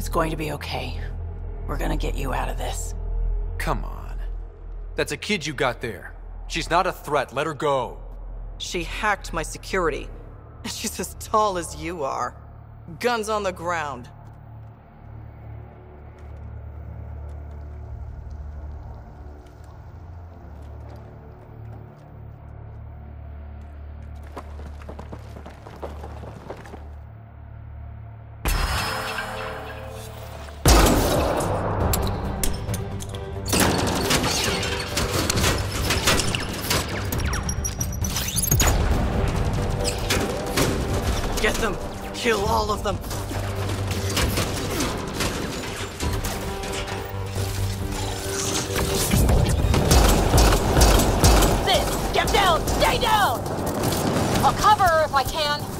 It's going to be okay. We're gonna get you out of this. Come on. That's a kid you got there. She's not a threat. Let her go. She hacked my security. And she's as tall as you are. Guns on the ground. Get them! Kill all of them! Sis, get down! Stay down! I'll cover her if I can.